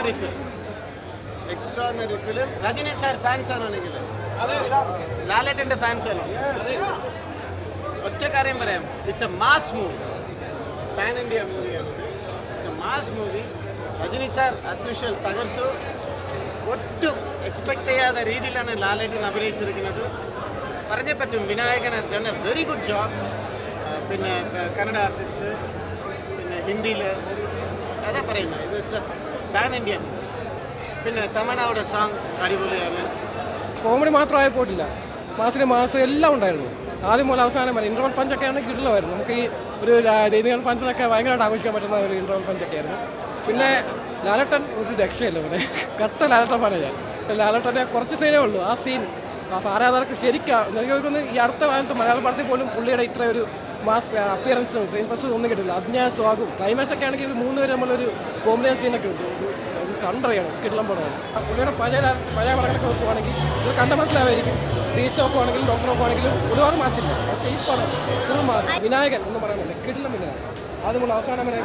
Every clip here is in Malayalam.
extraordinary film. Extraordinary film. Rajini sir fans are on it. Lalatin's fans are on it. ഒറ്റ കാര്യം പറയാം, it's a mass movie, pan India മൂവിയാണ്. It's a mass movie. Rajini sir as usual തകർത്തു. ഒട്ടും എക്സ്പെക്ട് ചെയ്യാത്ത രീതിയിലാണ് ലാലേട്ടൻ അഭിനയിച്ചിരിക്കുന്നത്. പറഞ്ഞേ പറ്റും, Vinayakan has done a very good job. പിന്നെ കന്നഡ ആർട്ടിസ്റ്റ്, പിന്നെ ഹിന്ദിയിൽ അതാ പറയുന്നത്, ഇത് ഇറ്റ്സ് എ പാൻ ഇന്ത്യ. പിന്നെ തമണ്ണയുടെ സോങ് അടിപൊളിയാണ്. കോമഡി മാത്രമായി പോയിട്ടില്ല, മാസം എല്ലാം ഉണ്ടായിരുന്നു. ആദ്യം മുതൽ അവസാനം വരെ ഇൻ്റർവൽ പഞ്ചൊക്കെ ആണെങ്കിൽ കിട്ടില്ലായിരുന്നു. നമുക്ക് ഈ ഒരു ദൈനിക ഫംഗ്ഷനൊക്കെ ഭയങ്കരമായിട്ട് ആഘോഷിക്കാൻ പറ്റുന്ന ഒരു ഇൻ്റർവൽ പഞ്ചൊക്കെ ആയിരുന്നു. പിന്നെ ലാലേട്ടൻ ഒരു രക്ഷയില്ല, പിന്നെ കട്ട ലാലേട്ടൻ പറയാൻ. ലാലേട്ടൻ്റെ കുറച്ച് സീനേ ഉള്ളൂ ആ സീൻ. അപ്പോൾ ആരാധകർക്ക് ശരിക്കും എനിക്ക് ചോദിക്കുന്നത്, ഈ അടുത്ത കാലത്ത് മലയാള പടത്തിൽ പോലും പുള്ളിയുടെ ഇത്ര ഒരു മാസ് അപ്പിയറൻസ് സ്ക്രീൻ പ്രസൻസ് ഒന്നും കിട്ടില്ല. അജ്ഞായ സ്വാഗും ക്ലൈമാക്സ് ഒക്കെ ആണെങ്കിൽ ഒരു 3 പേര് നമ്മളൊരു കോമ്പിനേഷൻ സീനൊക്കെ ഉണ്ട്, കണ്ടറിയണം, കിടലം പടമാണ്. പുള്ളിയുടെ പഴയ പടങ്ങളൊക്കെ നോക്കുവാണെങ്കിൽ ഇത് കണ്ട മനസ്സിലാവായിരിക്കും. റീച്ച് നോക്കുവാണെങ്കിലും ഡോക്ടർ നോക്കുവാണെങ്കിലും ഒരുപാട് മാസില്ല. പക്ഷേ ഈ പടം ഫുൾ മാസ്. വിനായകൻ എന്ന് പറയുന്നത് കിടലം വിനായകൻ. അതുപോലെ അവസാനം വരെ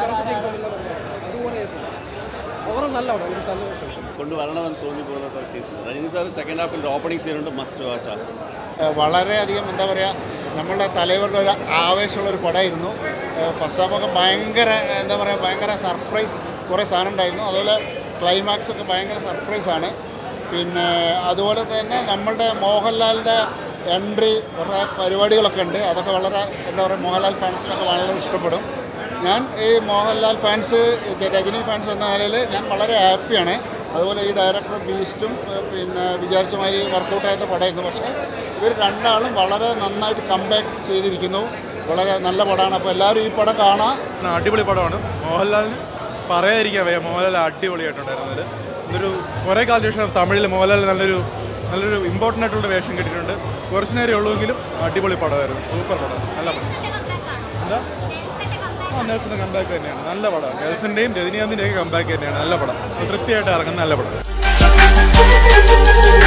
അതുപോലെ ഓവറോൾ നല്ല പടം, എനിക്ക് നല്ല ഇഷ്ടം. കൊണ്ടുവരണമെന്ന് തോന്നിപ്പോകുന്ന കുറച്ച് സീസൺ. രജനി സാർ സെക്കൻഡ് ഹാഫിൽ ഓപ്പണിംഗ് സീനുണ്ട്, മസ്റ്റ് വാച്ച് ആ. വളരെയധികം എന്താ പറയുക, നമ്മളുടെ തലവരുടെ ഒരു ആവേശമുള്ളൊരു പടമായിരുന്നു. ഫസ്റ്റ് ഹാഫൊക്കെ ഭയങ്കര എന്താ പറയുക, ഭയങ്കര സർപ്രൈസ് കുറേ സാധനം ഉണ്ടായിരുന്നു. അതുപോലെ ക്ലൈമാക്സ് ഒക്കെ ഭയങ്കര സർപ്രൈസാണ്. പിന്നെ അതുപോലെ തന്നെ നമ്മളുടെ മോഹൻലാലിൻ്റെ എൻട്രി കുറേ പരിപാടികളൊക്കെ ഉണ്ട്. അതൊക്കെ വളരെ എന്താ പറയുക, മോഹൻലാൽ ഫാൻസിനൊക്കെ വളരെ ഇഷ്ടപ്പെടും. ഞാൻ ഈ മോഹൻലാൽ ഫാൻസ്, രജനി ഫാൻസ് എന്ന നിലയിൽ ഞാൻ വളരെ ഹാപ്പിയാണ്. അതുപോലെ ഈ ഡയറക്ടർ ബീസ്റ്റും പിന്നെ വിചാരിച്ച മാതിരി വർക്കൗട്ട് ആയ പടമായിരുന്നു. പക്ഷേ ഇവർ രണ്ടാളും വളരെ നന്നായിട്ട് കംബാക്ക് ചെയ്തിരിക്കുന്നു. വളരെ നല്ല പടമാണ്. അപ്പോൾ എല്ലാവരും ഈ പടം കാണാം. അടിപൊളി പടമാണ്. മോഹൻലാലിന് പറയാതിരിക്കാൻ വയ്യ, മോഹൻലാൽ അടിപൊളിയായിട്ടുണ്ടായിരുന്നത്. ഇതൊരു കുറേ കാലത്തിന് ശേഷം തമിഴിൽ മോഹൻലാൽ നല്ലൊരു ഇമ്പോർട്ടൻ്റ് ആയിട്ടുള്ള വേഷം കിട്ടിയിട്ടുണ്ട്. കുറച്ച് നേരം ഉള്ളുവെങ്കിലും അടിപൊളി പടമായിരുന്നു, സൂപ്പർ പടം, നല്ല പടം. എന്താ നെൽസൻ്റെ കമ്പാക്ക് തന്നെയാണ്, നല്ല പടം. നെൽസൻ്റെയും രജനീകാന്തിൻ്റെയൊക്കെ കമ്പാക്ക് തന്നെയാണ്, നല്ല പടം. തൃപ്തിയായിട്ട് ഇറങ്ങുന്ന നല്ല പടം.